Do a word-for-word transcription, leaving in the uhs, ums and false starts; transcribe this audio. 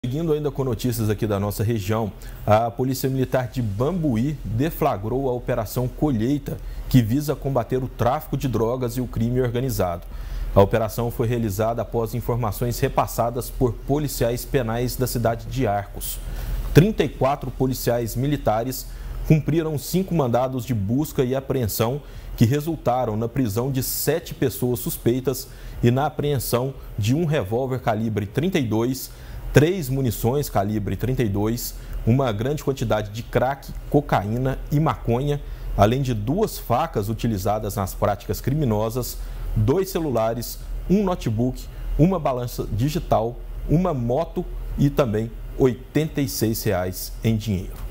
Seguindo ainda com notícias aqui da nossa região, a Polícia Militar de Bambuí deflagrou a Operação Colheita, que visa combater o tráfico de drogas e o crime organizado. A operação foi realizada após informações repassadas por policiais penais da cidade de Arcos. trinta e quatro policiais militares cumpriram cinco mandados de busca e apreensão que resultaram na prisão de sete pessoas suspeitas e na apreensão de um revólver calibre trinta e dois, três munições calibre trinta e dois, uma grande quantidade de crack, cocaína e maconha, além de duas facas utilizadas nas práticas criminosas, dois celulares, um notebook, uma balança digital, uma moto e também oitenta e seis reais em dinheiro.